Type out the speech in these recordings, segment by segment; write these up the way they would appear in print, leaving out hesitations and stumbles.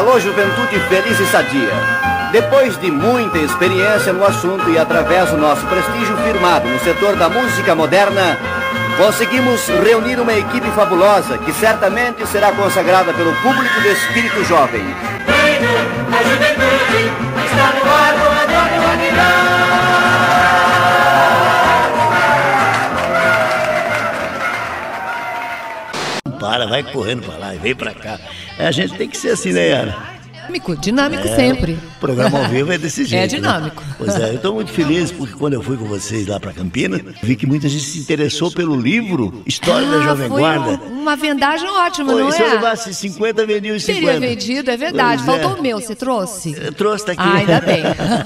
Alô, juventude feliz e sadia. Depois de muita experiência no assunto e através do nosso prestígio firmado no setor da música moderna, conseguimos reunir uma equipe fabulosa que certamente será consagrada pelo público de espírito jovem. A juventude está no ar com Antônio Aguilar. Vai correndo pra lá e vem pra cá. A gente tem que ser assim, né, Ana? Dinâmico sempre. O programa ao vivo é desse jeito. É dinâmico. Né? Pois é, eu estou muito feliz porque quando eu fui com vocês lá para Campinas, vi que muita gente se interessou pelo livro História da Jovem Guarda. Uma vendagem ótima, não é? Se eu levasse 50, vendia os 50. Teria vendido, é verdade. Faltou o meu, você trouxe? Eu trouxe, tá aqui. Ainda bem.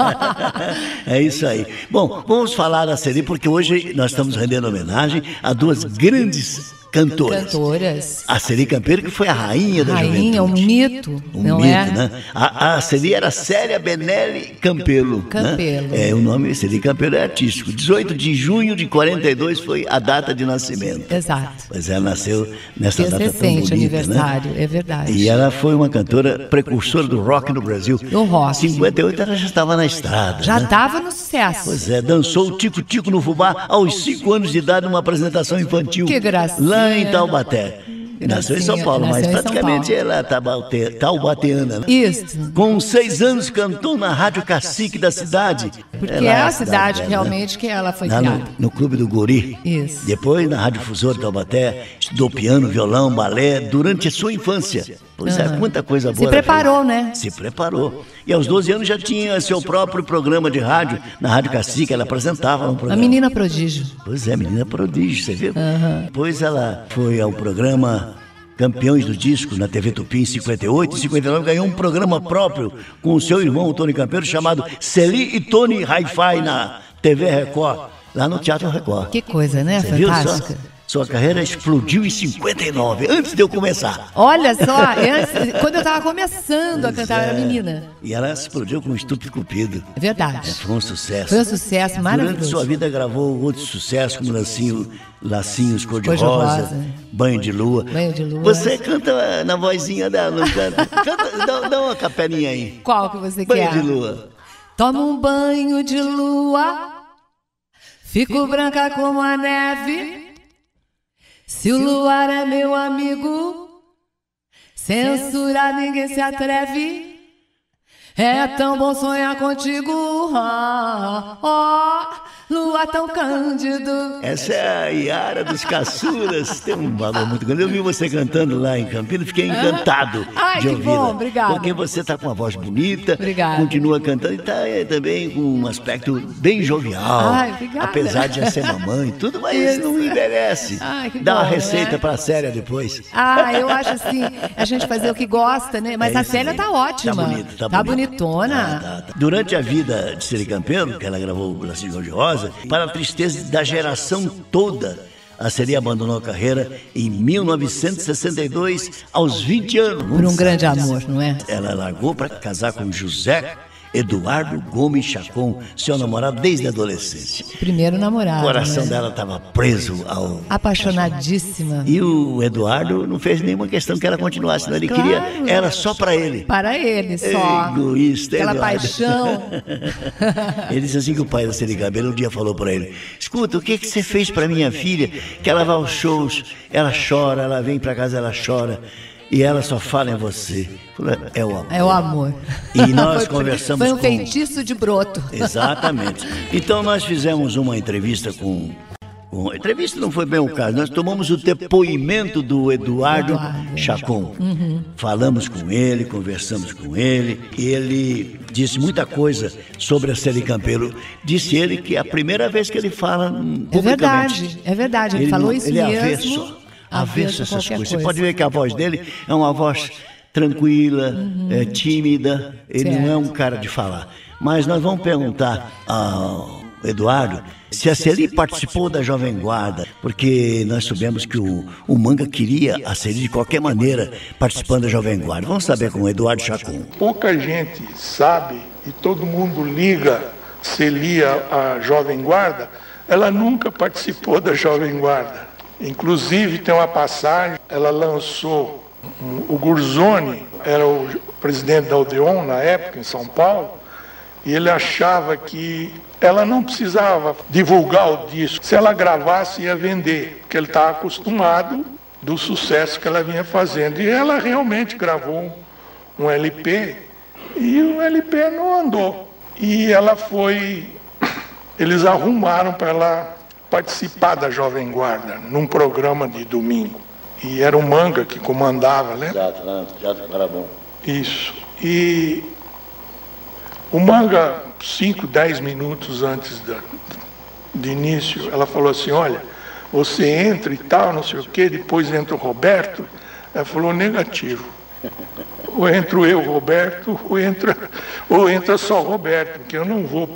É isso aí. Bom, vamos falar da série porque hoje nós estamos rendendo homenagem a duas grandes cantoras. A Celi Campeiro, que foi a rainha da juventude. Rainha, um mito. Um mito, né? A Celi era Célia Benelli Campelo. Campelo. Né? O nome Celi Campeiro é artístico. 18 de junho de 42 foi a data de nascimento. Exato. Pois ela nasceu nessa data tão bonita, aniversário, né? É verdade. E ela foi uma cantora precursora do rock no Brasil. Do rock. Em 58 ela já estava na estrada. Já estava no sucesso. Pois é, dançou o Tico-Tico no fubá aos 5 anos de idade numa apresentação infantil. Que gracinha. Lá em Taubaté. Nasceu em São Paulo, mas praticamente ela é taubateana, né? Isso. Com 6 anos cantou na Rádio Cacique da cidade. Porque é a cidade realmente que ela foi criada. No Clube do Guri. Isso. Depois, na Rádio Fusor de Taubaté, estudou piano, violão, balé, durante a sua infância. Pois é, muita coisa boa. Se preparou, né? Se preparou. E aos 12 anos já tinha seu próprio programa de rádio, na Rádio Cacique, ela apresentava um programa. A Menina Prodígio. Pois é, Menina Prodígio, você viu? Depois ela foi ao programa Campeões do Disco, na TV Tupi, em 58 e 59, ganhou um programa próprio com o seu irmão, o Tony Campeiro, chamado Celi e Tony Hi-Fi, na TV Record, lá no Teatro Record. Que coisa, né? Você fantástica. Viu? Sua carreira explodiu em 59, antes de eu começar. Olha só, quando eu estava começando a cantar, era menina. E ela explodiu com o Estúpido Cupido. É verdade. Foi um sucesso. Foi um sucesso maravilhoso. Durante sua vida gravou outros sucessos, como Lacinhos Cor-de-Rosa, Banho de Lua. Banho de Lua. Você canta na vozinha dela, não canta? Dá uma capelinha aí. Qual que você quer? Banho de Lua. Toma um banho de lua, fico branca como a neve. Se o luar é meu amigo, censurar ninguém se atreve. É tão bom sonhar contigo, lua tão cândido. Essa é a Iara dos Caçulas. Tem um valor muito grande. Eu vi você cantando lá em Campinas, fiquei encantado de ouvir. Bom, obrigada. Porque você está com uma voz bonita, obrigada. Continua cantando e está também com um aspecto bem jovial. Obrigada. Apesar de já ser mamãe e tudo, mas não envelhece. Dá uma receita para a Célia depois. Eu acho assim, a gente fazer o que gosta, né? Mas a Célia tá ótima. Tá bonita, tá bonitona. Durante a vida de Celi Campeiro, que ela gravou o Lacinho Cor-de-Rosa, para a tristeza da geração toda, a Celi abandonou a carreira em 1962, aos 20 anos. Por um grande amor, não é? Ela largou para casar com José Eduardo Gomes Chacon, seu namorado desde a adolescência. Primeiro namorado. O coração dela estava preso ao... Apaixonadíssima. E o Eduardo não fez nenhuma questão que ela continuasse, não. Ele queria ela só para ele. Para ele, só. Egoísta, aquela Eduardo. Paixão. Ele disse assim que o pai da Celi Campeiro um dia falou para ele: escuta, o que você fez para minha filha? Que ela vai aos shows, ela chora, ela vem para casa, ela chora. E ela só fala em você. É o amor. É o amor. E nós conversamos com... Foi um feitiço de broto. Exatamente. Então nós fizemos uma entrevista com... A entrevista não foi bem o caso. Nós tomamos o depoimento do Eduardo Chacon. Falamos com ele, conversamos com ele. Ele disse muita coisa sobre a Celi Campeiro. Disse ele que é a primeira vez que ele fala publicamente. É verdade. Ele falou isso mesmo. Ele é avesso a essas coisas. Você pode ver que a voz dele é uma voz tranquila, tímida. Ele não é um cara de falar. Mas nós vamos perguntar ao Eduardo se a Celi participou da Jovem Guarda, porque nós soubemos que o Manga queria a Celi de qualquer maneira participando da Jovem Guarda. Vamos saber com o Eduardo Chacon. Pouca gente sabe, e todo mundo liga Celi à Jovem Guarda, ela nunca participou da Jovem Guarda. Inclusive tem uma passagem, ela lançou o Gurzoni, era o presidente da Odeon, na época, em São Paulo, e ele achava que ela não precisava divulgar o disco. Se ela gravasse, ia vender, porque ele estava acostumado do sucesso que ela vinha fazendo. E ela realmente gravou um LP, e o LP não andou. E ela foi... Eles arrumaram para ela participar da Jovem Guarda, num programa de domingo. E era o Manga que comandava, né? Já era bom. Isso. E o Manga, 5, 10 minutos antes de início, ela falou assim, olha, você entra e tal, não sei o quê, depois entra o Roberto. Ela falou, negativo. Ou entro eu, Roberto, ou entra só o Roberto, porque eu não vou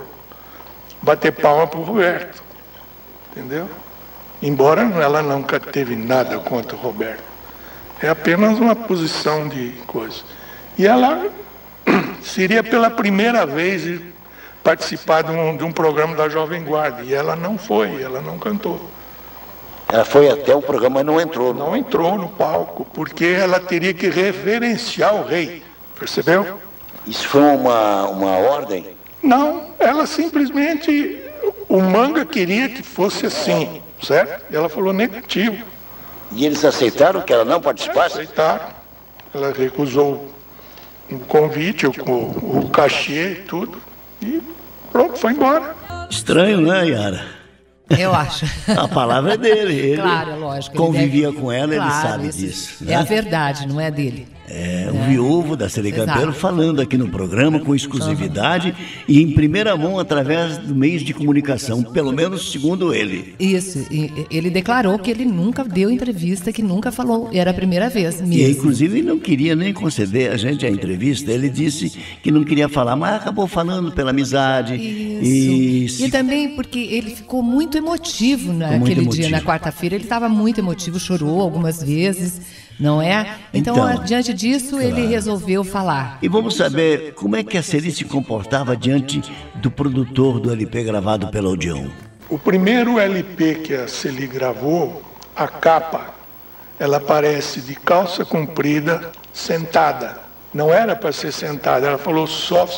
bater palma pro Roberto. Entendeu? Embora ela nunca teve nada contra o Roberto. É apenas uma posição de coisa. E ela seria pela primeira vez participar de um programa da Jovem Guarda. E ela não foi, ela não cantou. Ela foi até o programa, mas não entrou. Não entrou no palco, porque ela teria que reverenciar o rei. Percebeu? Isso foi uma ordem? Não, ela simplesmente... O Manga queria que fosse assim, certo? E ela falou negativo. E eles aceitaram que ela não participasse? Aceitaram. Ela recusou o convite, o cachê e tudo. E pronto, foi embora. Estranho, né, Yara? Eu acho. A palavra é dele. Ele claro, é lógico. Convivia com ela, claro, ele sabe disso. É, né? A verdade, não é dele. É, o viúvo da Celi Campelo falando aqui no programa com exclusividade e em primeira mão através do meios de comunicação, pelo menos segundo ele. Isso, ele declarou que ele nunca deu entrevista, que nunca falou, era a primeira vez mesmo. E inclusive não queria nem conceder a gente a entrevista, ele disse que não queria falar, mas acabou falando pela amizade. Isso. E também porque ele ficou muito emotivo naquele dia, na quarta-feira, ele estava muito emotivo, chorou algumas vezes. Não é? Então, diante disso, claro, ele resolveu falar. E vamos saber como é que a Celi se comportava diante do produtor do LP gravado pela Odeon. O primeiro LP que a Celi gravou, a capa, ela aparece de calça comprida, sentada. Não era para ser sentada. Ela falou,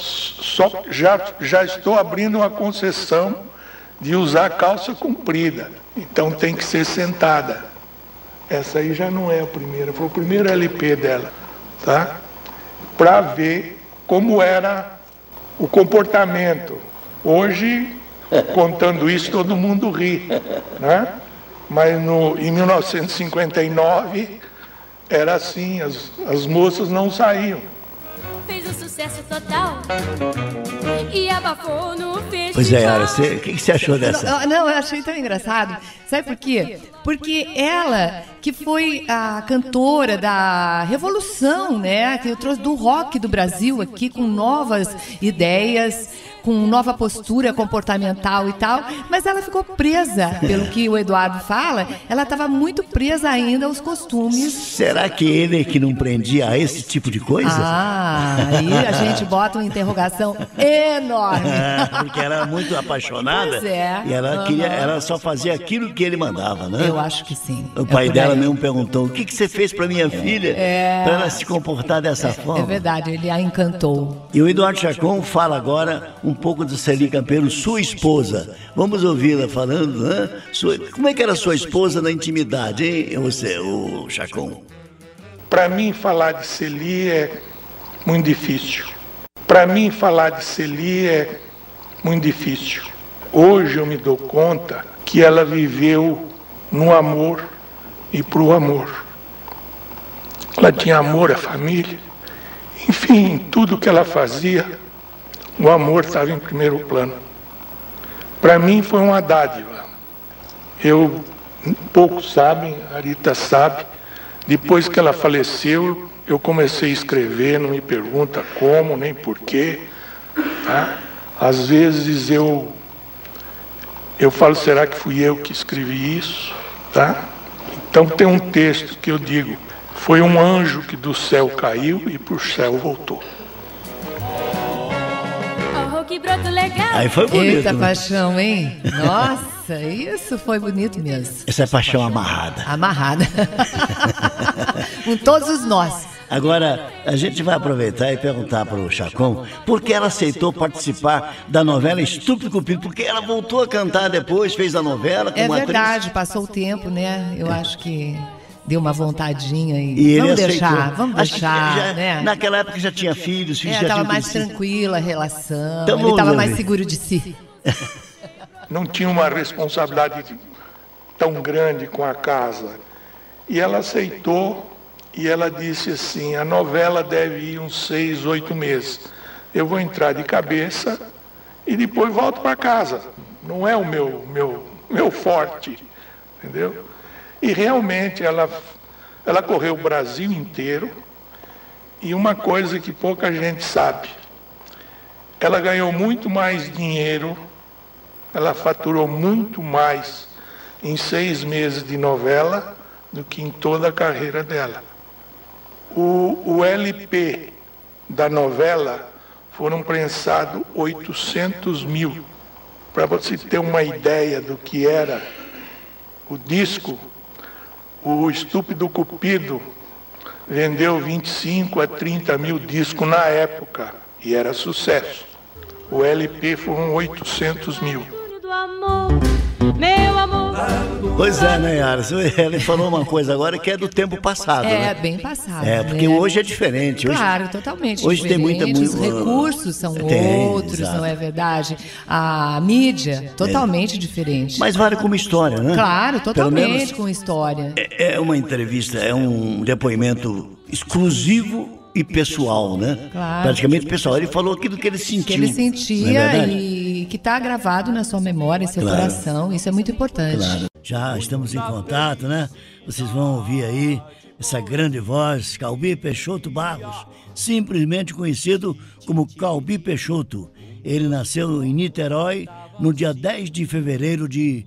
já estou abrindo uma concessão de usar calça comprida. Então tem que ser sentada. Essa aí já não é a primeira, foi o primeiro LP dela, tá? Para ver como era o comportamento. Hoje, contando isso, todo mundo ri, né? Mas em 1959, era assim, as moças não saíam. Fez um sucesso total e abafou no festival. Pois é, Yara, o que você achou dessa? Não, eu achei tão engraçado. Sabe por quê? Porque ela, que foi a cantora da Revolução, né? Que trouxe do rock do Brasil aqui com novas ideias, com nova postura comportamental e tal, mas ela ficou presa, pelo que o Eduardo fala, ela estava muito presa ainda aos costumes. Será que ele que não prendia a esse tipo de coisa? Aí a gente bota uma interrogação enorme. Porque ela era muito apaixonada. Pois é. E ela ela só fazia aquilo que ele mandava, né? Eu acho que sim. O pai dela mesmo perguntou, o que você fez para minha filha? Para ela se comportar dessa forma? É verdade, ele a encantou. E o Eduardo Chacon fala agora um pouco de Celi Campelo, sua esposa. Vamos ouvi-la falando, né? Como é que era sua esposa na intimidade, hein? Você, o Chacon. Para mim, falar de Celi é muito difícil. Para mim, falar de Celi é muito difícil. Hoje eu me dou conta que ela viveu no amor e pro amor. Ela tinha amor à família. Enfim, tudo que ela fazia, o amor estava em primeiro plano. Para mim foi uma dádiva. Poucos sabem, a Rita sabe, depois que ela faleceu, eu comecei a escrever, não me pergunta como, nem porquê. Tá? Às vezes eu falo, será que fui eu que escrevi isso? Tá? Então tem um texto que eu digo, foi um anjo que do céu caiu e para o céu voltou. Aí foi bonito. Eita, né? paixão, hein? Nossa, isso foi bonito mesmo. Essa é paixão amarrada. Amarrada. Com todos os nós. Agora, a gente vai aproveitar e perguntar para o Chacon por que ela aceitou participar da novela Estúpido Cupido, porque ela voltou a cantar depois, fez a novela como atriz. É verdade, passou o tempo, né? Eu acho que deu uma vontadinha e vamos ele deixar, aceitou. vamos deixar, já, né? Naquela época já tinha filhos já estava tinham mais crescido. tranquila a relação, Então, ele estava vamos mais ver. seguro de si. Não tinha uma responsabilidade tão grande com a casa. E ela aceitou e ela disse assim, a novela deve ir uns 6, 8 meses. Eu vou entrar de cabeça e depois volto para casa. Não é o meu forte, entendeu? E realmente ela correu o Brasil inteiro e uma coisa que pouca gente sabe, ela ganhou muito mais dinheiro, ela faturou muito mais em 6 meses de novela do que em toda a carreira dela. O LP da novela foram prensados 800 mil. Para você ter uma ideia do que era o disco, o Estúpido Cupido vendeu 25 a 30 mil discos na época e era sucesso. O LP foram 800 mil. Do amor, meu amor. Pois é, né, Yara? Ele falou uma coisa agora que é do tempo passado, né? Bem passado. Porque né? hoje é diferente. Hoje, Claro, totalmente hoje diferente. tem muita... Os recursos são outros, exato. não é verdade? A mídia, totalmente diferente. Mas vale como história, né? Claro, Pelo totalmente menos com história. é uma entrevista, é um depoimento exclusivo e pessoal, né? Claro. Praticamente pessoal. Ele falou aquilo que ele sentiu. Que ele não é sentia verdade? e que está gravado na sua memória, em seu Claro. coração. Isso é muito importante. Claro. Já estamos em contato, né? Vocês vão ouvir aí essa grande voz, Calbi Peixoto Barros, simplesmente conhecido como Calbi Peixoto. Ele nasceu em Niterói no dia 10 de fevereiro de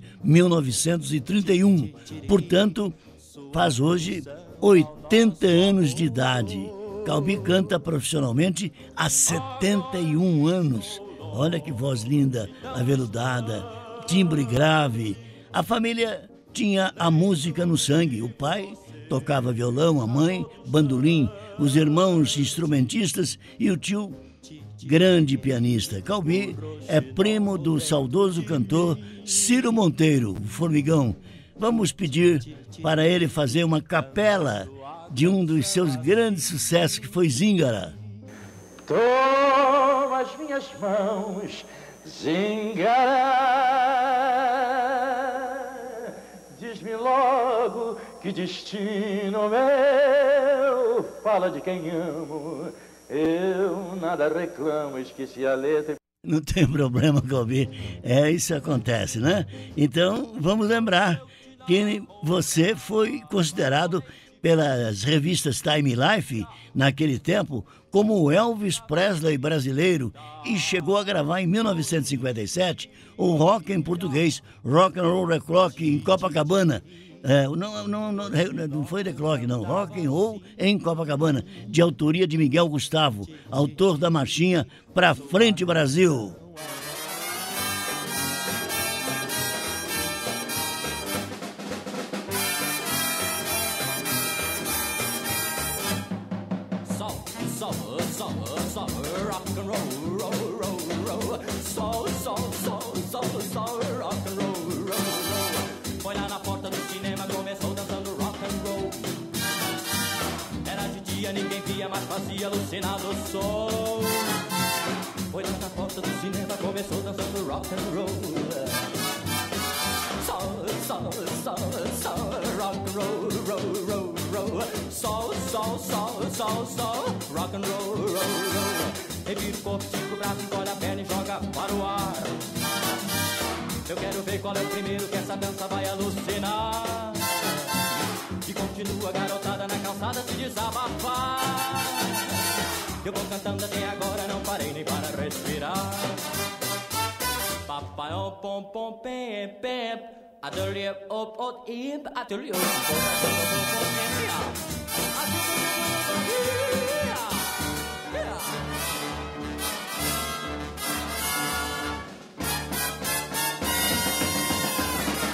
1931. Portanto, faz hoje 80 anos de idade. Calbi canta profissionalmente há 71 anos. Olha que voz linda, aveludada, timbre grave. A família tinha a música no sangue. O pai tocava violão, a mãe, bandolim, os irmãos instrumentistas e o tio, grande pianista. Calbi é primo do saudoso cantor Ciro Monteiro, o Formigão. Vamos pedir para ele fazer uma capela de um dos seus grandes sucessos, que foi Zíngara. Toma as minhas mãos, Zíngara, diz-me logo que destino meu, fala de quem amo, eu nada reclamo, esqueci a letra. Não tem problema, Calbi, isso acontece, né? Então, vamos lembrar que você foi considerado pelas revistas Time Life, naquele tempo, como o Elvis Presley brasileiro, e chegou a gravar em 1957 o rock em português, Rock and Roll The Clock em Copacabana. Não foi The Clock, não, Rock and Roll em Copacabana, de autoria de Miguel Gustavo, autor da marchinha Pra Frente Brasil. Rock and roll, roll, roll, roll. Sol, rock and roll, roll, roll. Foi lá na porta do cinema, começou dançando rock and roll. Era de dia, ninguém via, mas fazia alucinar do sol. Foi lá na porta do cinema, começou dançando rock and roll. Sol, rock and roll, roll, roll, roll. Sol, rock and roll, roll, roll. Revira o corpo, estica o braço, encolhe a perna e joga para o ar. Eu quero ver qual é o primeiro que essa dança vai alucinar. E continua a garotada na calçada se desabafar. Eu vou cantando até agora, não parei nem para respirar. Papai, oh, pom, pom, pem, pem. Ateliê, op, op, ip, ateliê, op, op,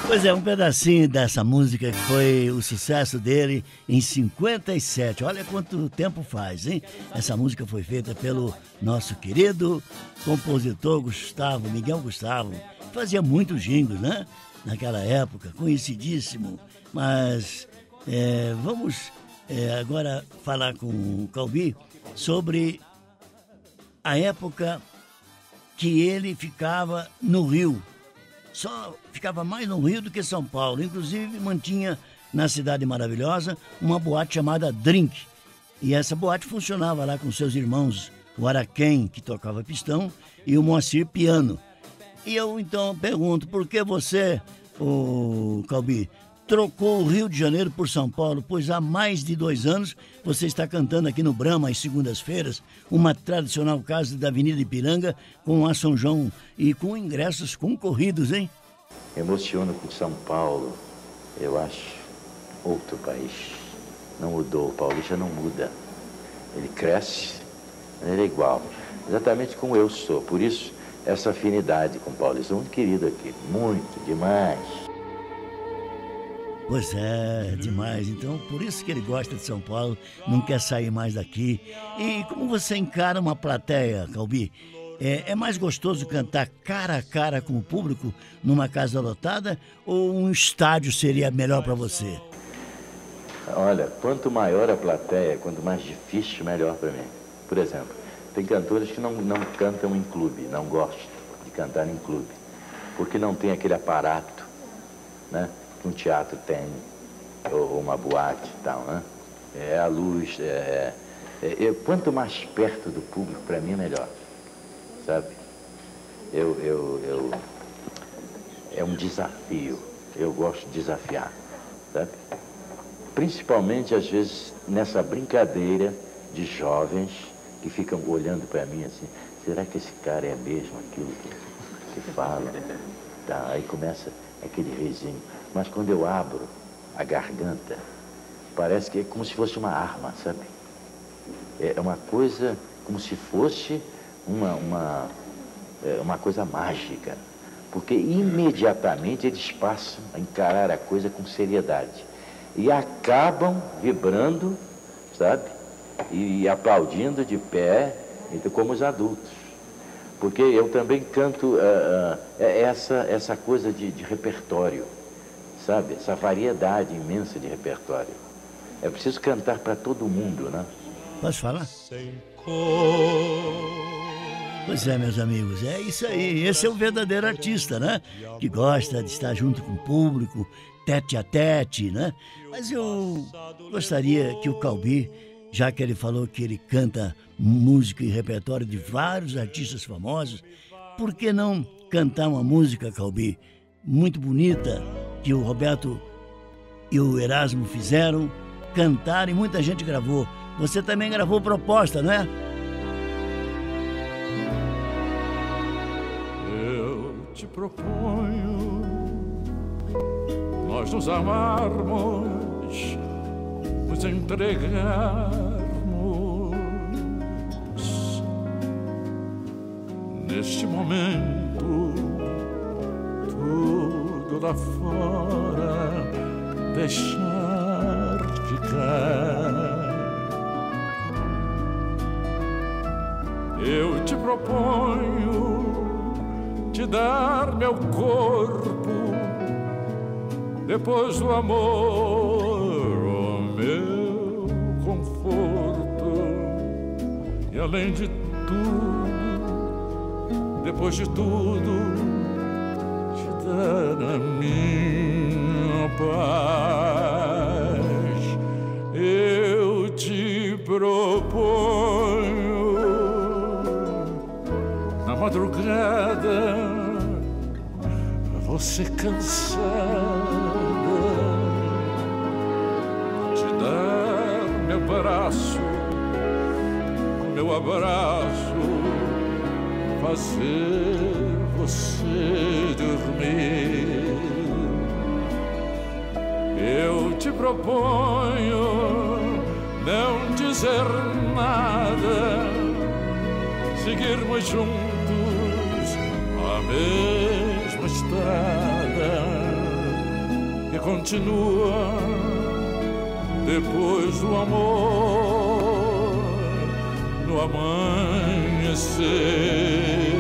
Pois é, um pedacinho dessa música que foi o sucesso dele em 57. Olha quanto tempo faz, hein? Essa música foi feita pelo nosso querido compositor Miguel Gustavo. Fazia muitos jingles, né? Naquela época, conhecidíssimo. Mas vamos agora falar com o Calbi sobre a época que ele ficava no Rio. Só ficava mais no Rio do que São Paulo. Inclusive, mantinha na Cidade Maravilhosa uma boate chamada Drink. E essa boate funcionava lá com seus irmãos, o Araquém, que tocava pistão, e o Moacir, piano. E eu, então, pergunto, por que você, Calbi, trocou o Rio de Janeiro por São Paulo? Pois há mais de 2 anos você está cantando aqui no Brahma, às segundas-feiras, uma tradicional casa da Avenida Ipiranga, com a São João e com ingressos concorridos, hein? Emociono com São Paulo, eu acho outro país. Não mudou, o paulista não muda. Ele cresce, mas ele é igual, exatamente como eu sou. Por isso, essa afinidade com o paulista, muito querido aqui, muito, demais. Pois é, demais. Então, por isso que ele gosta de São Paulo, não quer sair mais daqui. E como você encara uma plateia, Calbi? É mais gostoso cantar cara a cara com o público numa casa lotada ou um estádio seria melhor para você? Olha, quanto maior a plateia, quanto mais difícil, melhor para mim. Por exemplo, tem cantores que não cantam em clube, não gostam de cantar em clube, porque não tem aquele aparato, né, que um teatro tem, ou uma boate e tal, né? É a luz, quanto mais perto do público, para mim, melhor, sabe? É um desafio, eu gosto de desafiar, sabe? Principalmente, às vezes, nessa brincadeira de jovens que ficam olhando para mim assim, será que esse cara é mesmo aquilo que fala? Tá, aí começa aquele risinho. Mas quando eu abro a garganta, parece que é como se fosse uma arma, sabe? É uma coisa como se fosse uma coisa mágica. Porque imediatamente eles passam a encarar a coisa com seriedade. E acabam vibrando, sabe? E aplaudindo de pé, como os adultos. Porque eu também canto essa coisa de repertório, sabe? Essa variedade imensa de repertório. É preciso cantar para todo mundo, né? Posso falar? Pois é, meus amigos, é isso aí. Esse é o verdadeiro artista, né? Que gosta de estar junto com o público, tete a tete, né? Mas eu gostaria que o Calbi, já que ele falou que ele canta música e repertório de vários artistas famosos, por que não cantar uma música, Calbi, muito bonita, que o Roberto e o Erasmo fizeram, cantaram e muita gente gravou. Você também gravou proposta, não é? Eu te proponho nós nos amarmos, nos entregarmos neste momento, tudo lá fora deixar ficar. Eu te proponho te dar meu corpo depois do amor, o meu conforto, e além de tudo, depois de tudo, te dar a minha paz. Eu te proponho na madrugada, você cansada, te dar meu braço, meu abraço, fazer você dormir. Eu te proponho não dizer nada, seguirmos juntos a mesma estrada, que continua depois do amor no amanhecer.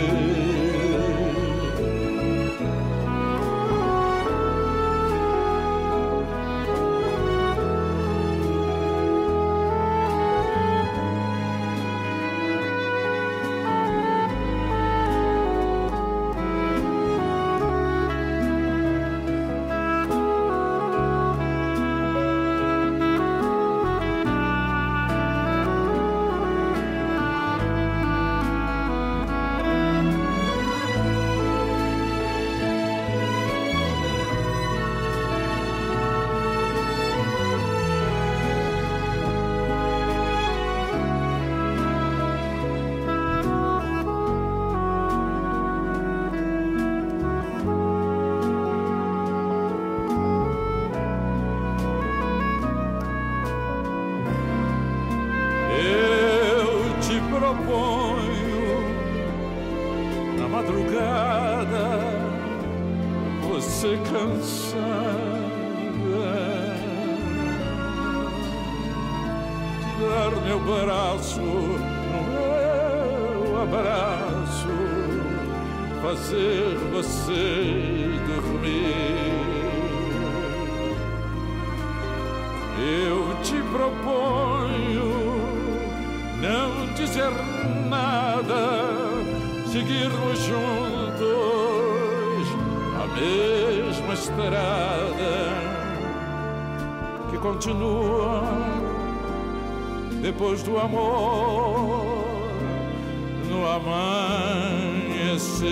Proponho na madrugada você cansada dar meu braço no meu abraço, fazer você dormir. Eu te proponho não dizer nada, seguirmos juntos a mesma estrada que continua depois do amor no amanhecer.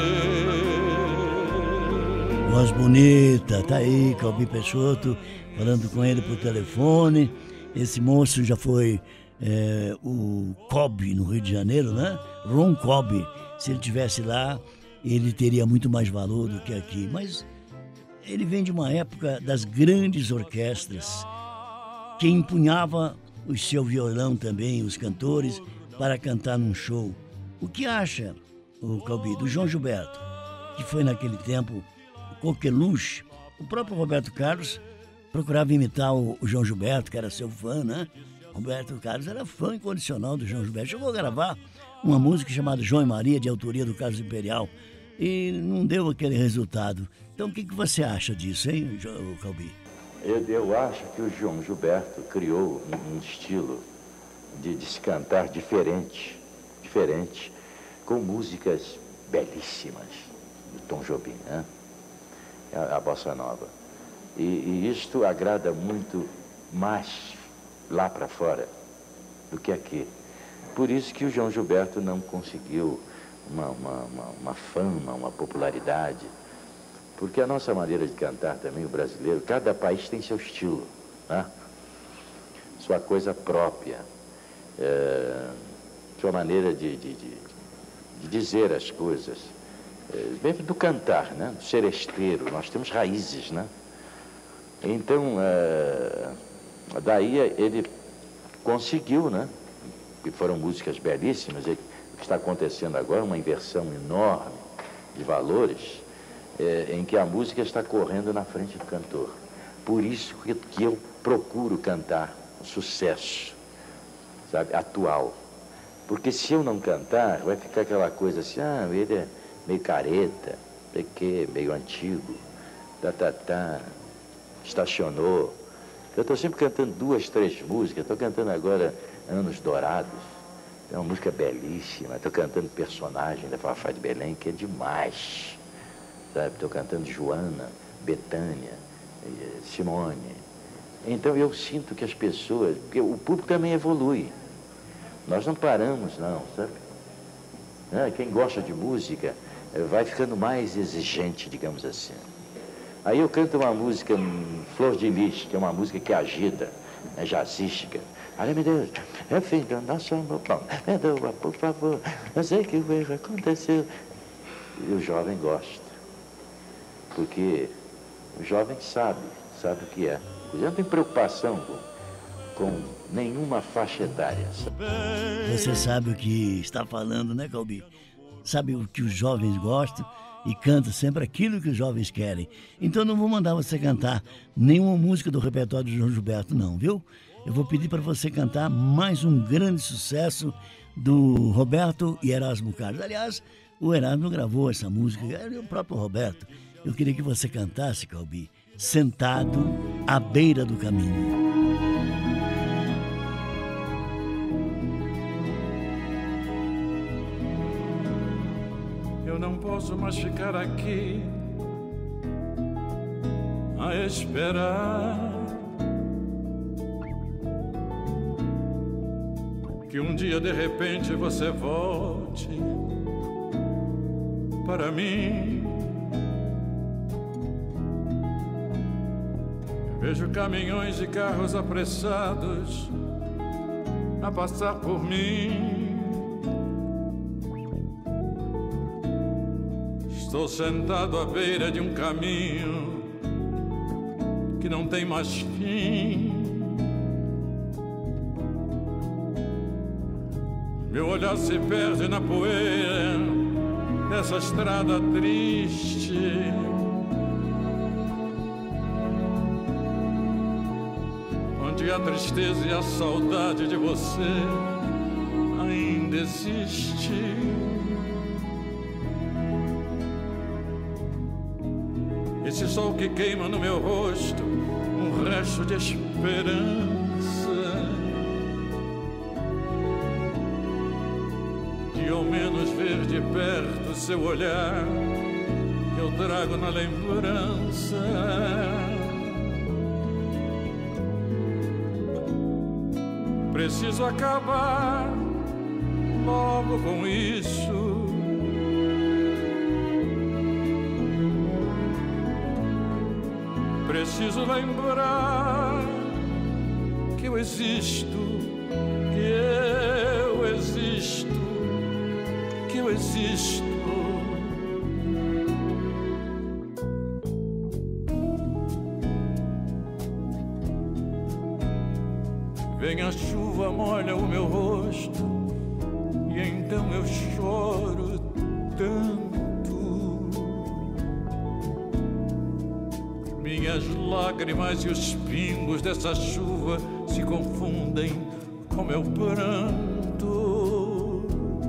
Voz bonita, tá aí, Calbi Peixoto, falando com ele por telefone. Esse moço já foi o Cobb no Rio de Janeiro, né? Ron Cobb. Se ele estivesse lá, ele teria muito mais valor do que aqui. Mas ele vem de uma época das grandes orquestras, que empunhava o seu violão também, os cantores, para cantar num show. O que acha, o Calbi, do João Gilberto, que foi naquele tempo o coqueluche? O próprio Roberto Carlos procurava imitar o João Gilberto, que era seu fã, né? Roberto Carlos era fã incondicional do João Gilberto. Chegou a gravar uma música chamada João e Maria, de autoria do Carlos Imperial, e não deu aquele resultado. Então o que você acha disso, hein, Calbi? Eu acho que o João Gilberto criou um estilo de se cantar diferente, com músicas belíssimas do Tom Jobim, né? A bossa nova. E isto agrada muito mais lá para fora do que aqui. Por isso que o João Gilberto não conseguiu uma fama, uma popularidade. Porque a nossa maneira de cantar também, o brasileiro, cada país tem seu estilo, né? Sua coisa própria, sua maneira de dizer as coisas. Mesmo do cantar, né? Do seresteiro, nós temos raízes, né? Então, daí ele conseguiu, né? E foram músicas belíssimas. E o que está acontecendo agora é uma inversão enorme de valores, em que a música está correndo na frente do cantor. Por isso que eu procuro cantar o sucesso, sabe, atual. Porque se eu não cantar, vai ficar aquela coisa assim, ele é meio careta, meio antigo, estacionou. Eu estou sempre cantando 2, 3 músicas. Estou cantando agora Anos Dourados, é uma música belíssima. Estou cantando Personagem da Fafá de Belém, que é demais, sabe? Estou cantando Joana, Betânia, Simone. Então eu sinto que as pessoas, porque o público também evolui. Nós não paramos, não, sabe? Quem gosta de música vai ficando mais exigente, digamos assim. Aí eu canto uma música, Flor de Lis, que é uma música que agita, é jazzística. Ai, meu Deus, é fim do nosso amor, perdoa, por favor, eu sei que o erro aconteceu. E o jovem gosta, porque o jovem sabe o que é. Ele não tem preocupação com nenhuma faixa etária. Você sabe o que está falando, né, Calbi? Sabe o que os jovens gostam e canta sempre aquilo que os jovens querem. Então não vou mandar você cantar nenhuma música do repertório de João Gilberto, não, viu? Eu vou pedir para você cantar mais um grande sucesso do Roberto e Erasmo Carlos. Aliás, o Erasmo gravou essa música, era o próprio Roberto. Eu queria que você cantasse, Calbi, Sentado à Beira do Caminho. Eu não posso mais ficar aqui a esperar que um dia de repente você volte para mim. Vejo caminhões e carros apressados a passar por mim. Estou sentado à beira de um caminho que não tem mais fim. Meu olhar se perde na poeira dessa estrada triste. Onde a tristeza e a saudade de você ainda existe. Esse sol que queima no meu rosto, um resto de esperança. De ao menos ver de perto seu olhar, que eu trago na lembrança. Preciso acabar logo com isso. Preciso lembrar que eu existo, que eu existo, que eu existo. Vem a chuva, molha o meu rosto, e então eu choro tanto. Minhas lágrimas e os pingos dessa chuva se confundem com meu pranto.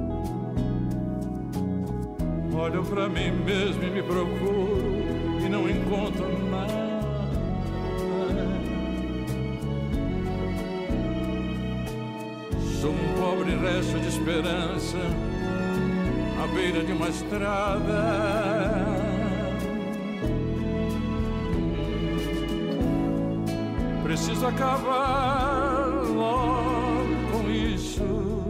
Olho pra mim mesmo e me procuro e não encontro nada. Sou um pobre resto de esperança à beira de uma estrada. Preciso acabar logo com isso.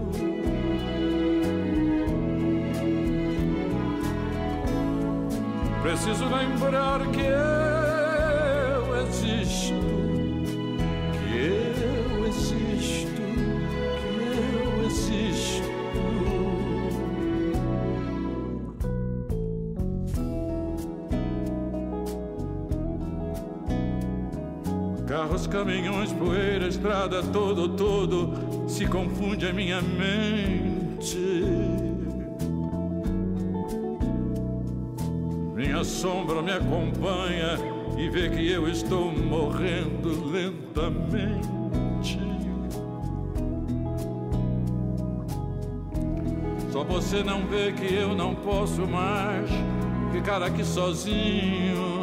Preciso lembrar que eu existo, que eu existo, que eu existo. Carros, caminhões, poeira, estrada, todo se confunde a minha mente. Minha sombra me acompanha e vê que eu estou morrendo lentamente. Só você não vê que eu não posso mais ficar aqui sozinho,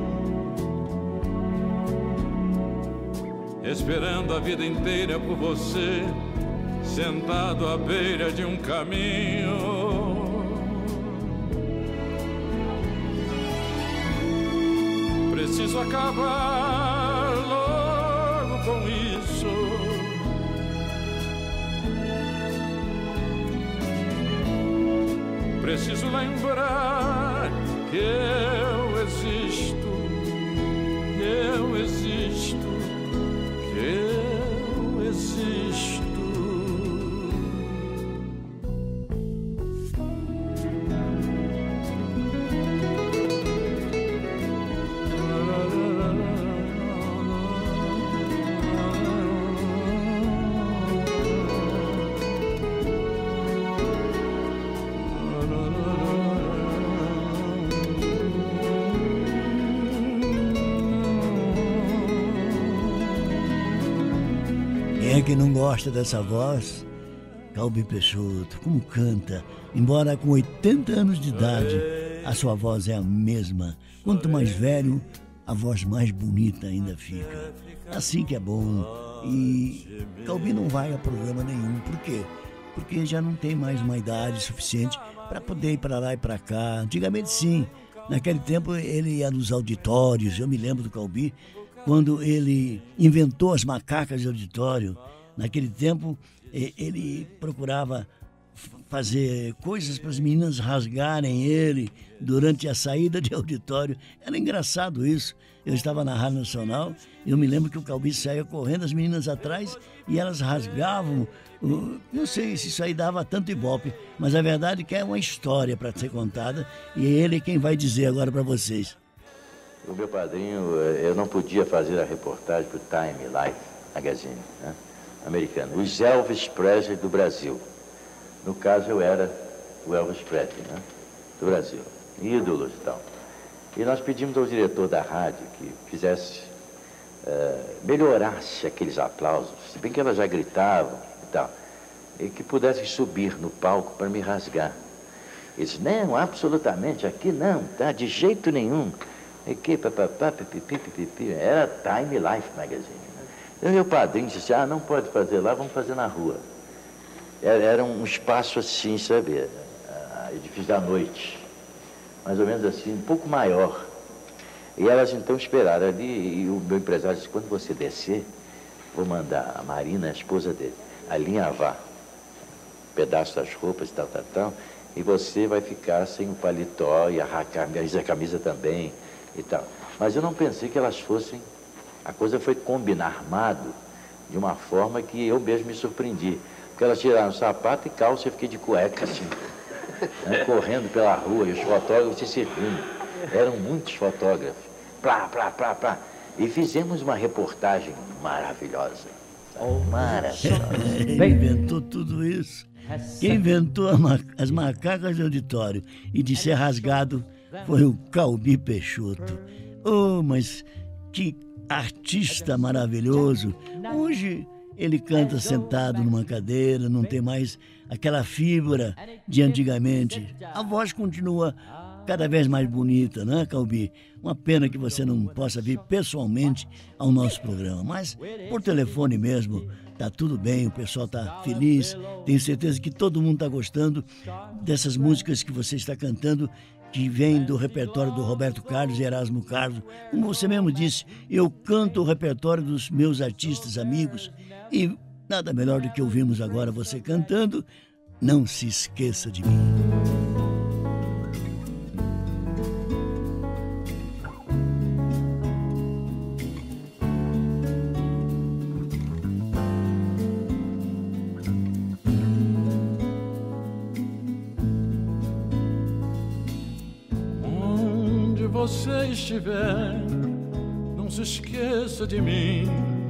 esperando a vida inteira por você, sentado à beira de um caminho. Preciso acabar logo com isso. Preciso lembrar que eu existo, que eu existo, eu existo. Quem é que não gosta dessa voz? Calbi Peixoto, como canta. Embora com 80 anos de idade, a sua voz é a mesma. Quanto mais velho, a voz mais bonita ainda fica. Assim que é bom. E Calbi não vai a programa nenhum. Por quê? Porque já não tem mais uma idade suficiente para poder ir para lá e para cá. Antigamente sim. Naquele tempo ele ia nos auditórios. Eu me lembro do Calbi quando ele inventou as macacas de auditório. Naquele tempo ele procurava fazer coisas para as meninas rasgarem ele durante a saída de auditório. Era engraçado isso. Eu estava na Rádio Nacional e eu me lembro que o Calbi saía correndo, as meninas atrás, e elas rasgavam. Não sei se isso aí dava tanto ibope, mas a verdade é que é uma história para ser contada e é ele quem vai dizer agora para vocês. O meu padrinho, eu não podia fazer a reportagem para o Time Life Magazine, né, americano. Os Elvis Presley do Brasil. No caso, eu era o Elvis Presley, né, do Brasil. Ídolos e tal. E nós pedimos ao diretor da rádio que fizesse, melhorasse aqueles aplausos, se bem que elas já gritavam e tal, e que pudesse subir no palco para me rasgar. Ele disse, não, absolutamente, aqui não, tá, de jeito nenhum. E que, papapá, pipipi, pipipi, era Time Life Magazine. E o meu padrinho disse, não pode fazer lá, vamos fazer na rua. Era um espaço assim, sabe, edifício da noite, mais ou menos assim, um pouco maior. E elas então esperaram ali, e o meu empresário disse, quando você descer, vou mandar a Marina, a esposa dele, alinhavar um pedaço das roupas e tal, e você vai ficar sem o paletó e a camisa também e tal. Mas eu não pensei que elas fossem, a coisa foi armado de uma forma que eu mesmo me surpreendi. Porque elas tiraram sapato e calça e eu fiquei de cueca assim, né, correndo pela rua, e os fotógrafos se servindo. Eram muitos fotógrafos, plá. E fizemos uma reportagem maravilhosa. Maravilhosa. Quem inventou tudo isso? Quem inventou as macacas de auditório e de ser rasgado foi o Calbi Peixoto. Oh, mas que artista maravilhoso. Hoje ele canta sentado numa cadeira, não tem mais aquela fibra de antigamente. A voz continua cada vez mais bonita, né, Calbi? Uma pena que você não possa vir pessoalmente ao nosso programa, mas por telefone mesmo, tá tudo bem, o pessoal tá feliz. Tenho certeza que todo mundo tá gostando dessas músicas que você está cantando, que vem do repertório do Roberto Carlos e Erasmo Carlos. Como você mesmo disse, eu canto o repertório dos meus artistas amigos e nada melhor do que ouvimos agora você cantando Não Se Esqueça de Mim. Você estiver, não se esqueça de mim.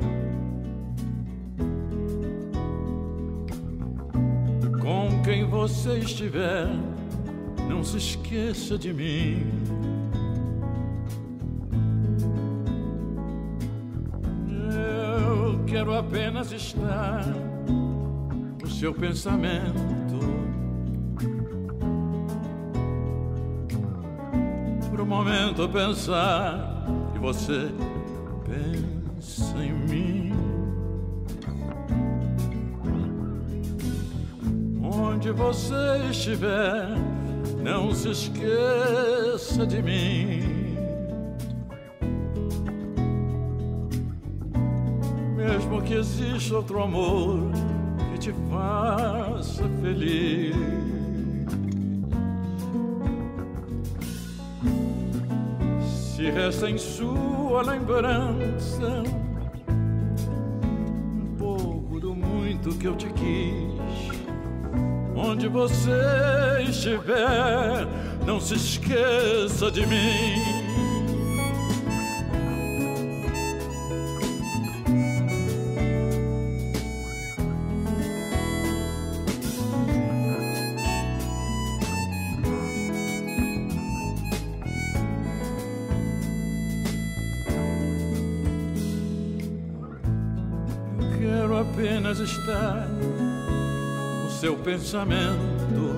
Com quem você estiver, não se esqueça de mim. Eu quero apenas estar no seu pensamento. Por um momento pensar que você pensa em mim. Onde você estiver, não se esqueça de mim. Mesmo que exista outro amor que te faça feliz, se resta em sua lembrança um pouco do muito que eu te quis, onde você estiver, não se esqueça de mim. quero apenas estar no seu pensamento.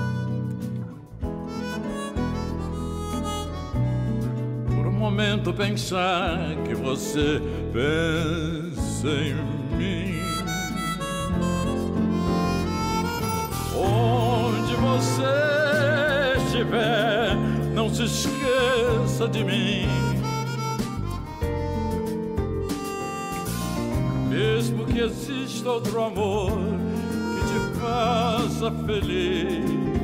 Por um momento pensar que você pensa em mim. Onde você estiver, não se esqueça de mim. Mesmo que exista outro amor que te faça feliz,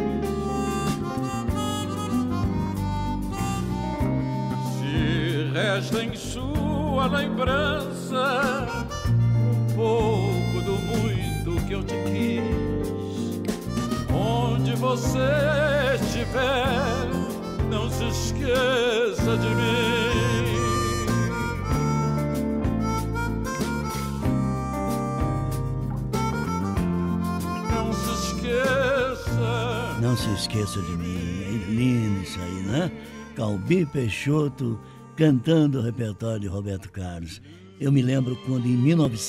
se resta em sua lembrança um pouco do muito que eu te quis, onde você estiver, não se esqueça de mim. Não se esqueça de mim. É lindo isso aí, né? Calbi Peixoto cantando o repertório de Roberto Carlos. Eu me lembro quando em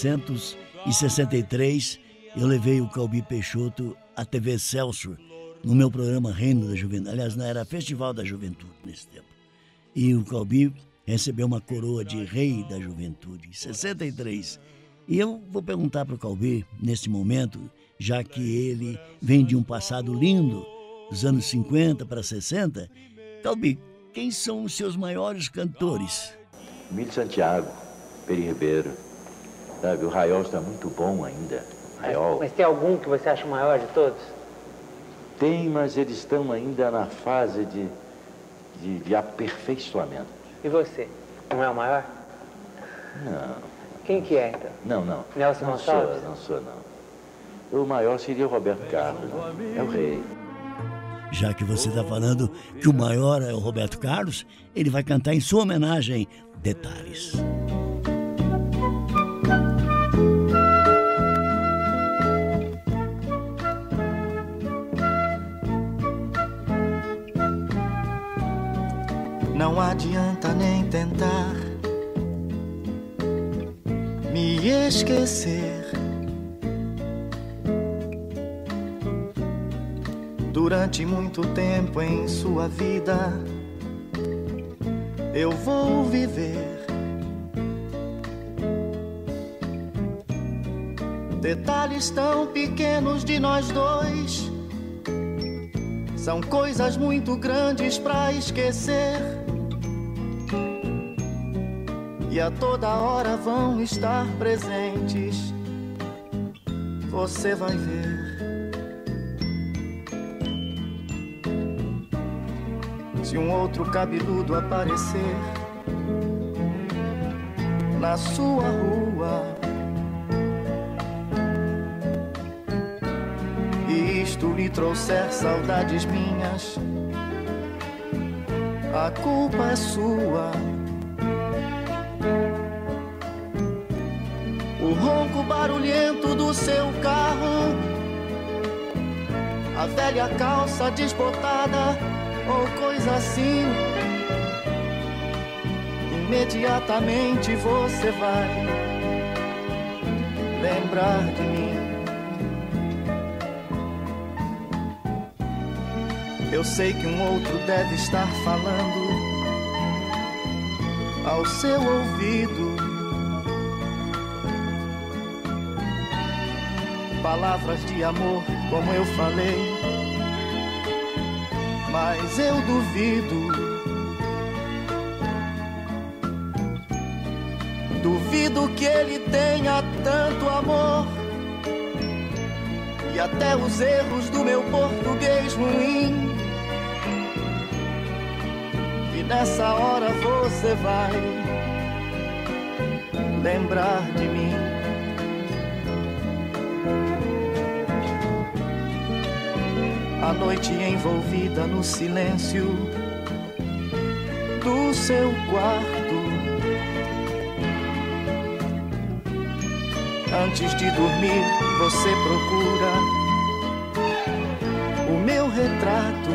1963 eu levei o Calbi Peixoto à TV Excelsior no meu programa Reino da Juventude. Aliás, não era Festival da Juventude nesse tempo. E o Calbi recebeu uma coroa de Rei da Juventude em 63. E eu vou perguntar para o Calbi nesse momento, já que ele vem de um passado lindo, dos anos 50 para 60. Calbi, quem são os seus maiores cantores? Emílio Santiago, Peri Ribeiro, sabe? O Raiol está muito bom ainda. Raiol. Mas tem algum que você acha o maior de todos? Tem, mas eles estão ainda na fase de aperfeiçoamento. E você? Não é o maior? Não. Quem que é, então? Não. Nelson Gonçalves? Não sou. O maior seria o Roberto Carlos, né? É o rei. Já que você está falando que o maior é o Roberto Carlos, ele vai cantar em sua homenagem Detalhes. Não adianta nem tentar me esquecer. Durante muito tempo em sua vida eu vou viver detalhes tão pequenos de nós dois. São coisas muito grandes pra esquecer e a toda hora vão estar presentes. Você vai ver. Se um outro cabeludo aparecer na sua rua e isto lhe trouxer saudades minhas, a culpa é sua. O ronco barulhento do seu carro, a velha calça desbotada ou coisa assim, imediatamente você vai lembrar de mim. Eu sei que um outro deve estar falando ao seu ouvido palavras de amor, como eu falei, mas eu duvido que ele tenha tanto amor. E até os erros do meu português ruim, e nessa hora você vai lembrar de mim. A noite envolvida no silêncio do seu quarto, antes de dormir você procura o meu retrato,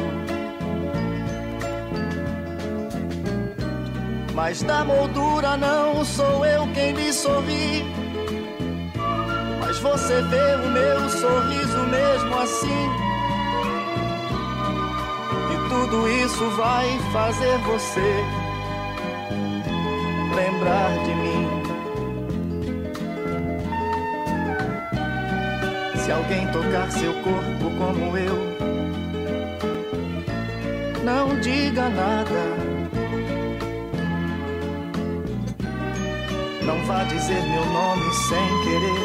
mas da moldura não sou eu quem lhe sorri. mas você vê o meu sorriso mesmo assim. E tudo isso vai fazer você lembrar de mim. Se alguém tocar seu corpo como eu, não diga nada. Não vá dizer meu nome sem querer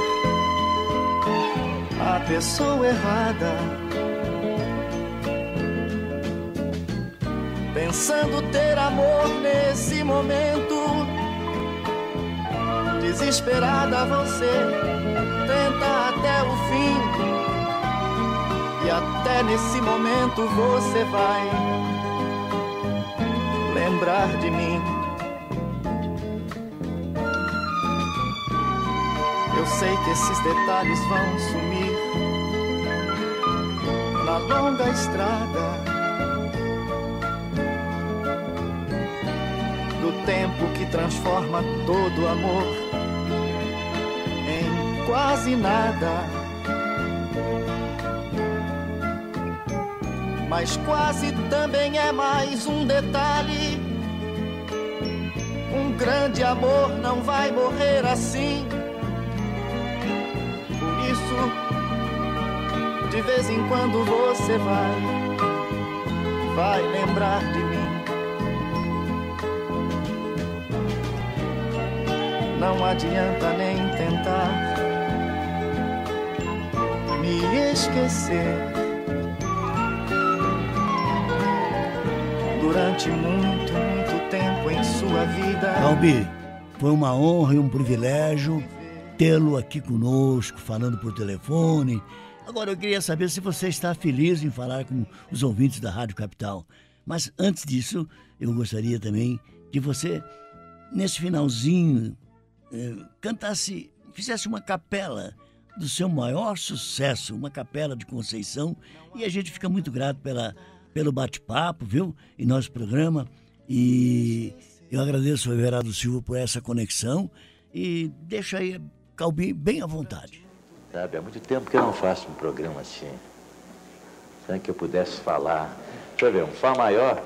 a pessoa errada. Pensando ter amor nesse momento, desesperada você tenta até o fim. E até nesse momento você vai lembrar de mim. Eu sei que esses detalhes vão sumir na longa estrada do tempo que transforma todo amor em quase nada. Mas quase também é mais um detalhe. Um grande amor não vai morrer assim. Por isso, de vez em quando você vai lembrar de mim. Não adianta nem tentar me esquecer. Durante muito, muito tempo em sua vida. Calbi, foi uma honra e um privilégio tê-lo aqui conosco, falando por telefone. Agora eu queria saber se você está feliz em falar com os ouvintes da Rádio Capital. Mas antes disso, eu gostaria também que você, nesse finalzinho, cantasse, fizesse uma capela do seu maior sucesso, uma capela de Conceição, e a gente fica muito grato pelo bate-papo, viu? Em nosso programa. E eu agradeço ao Everardo Silva por essa conexão e deixa aí Calbi bem à vontade. Sabe, há muito tempo que eu não faço um programa assim. Será que eu pudesse falar? Deixa eu ver, um Fá maior.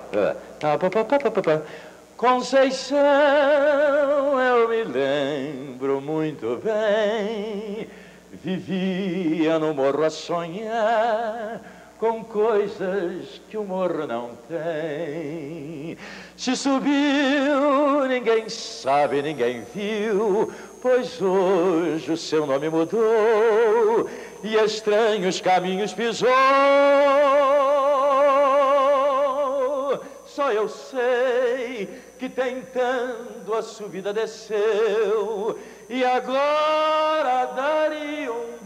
Conceição, eu me lembro muito bem, vivia no morro a sonhar com coisas que o morro não tem. Se subiu, ninguém sabe, ninguém viu, pois hoje o seu nome mudou e estranhos caminhos pisou. Só eu sei que tentando a subida desceu e agora daria $1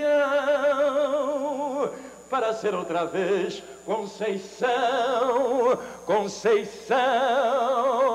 bilhão para ser outra vez Conceição, Conceição.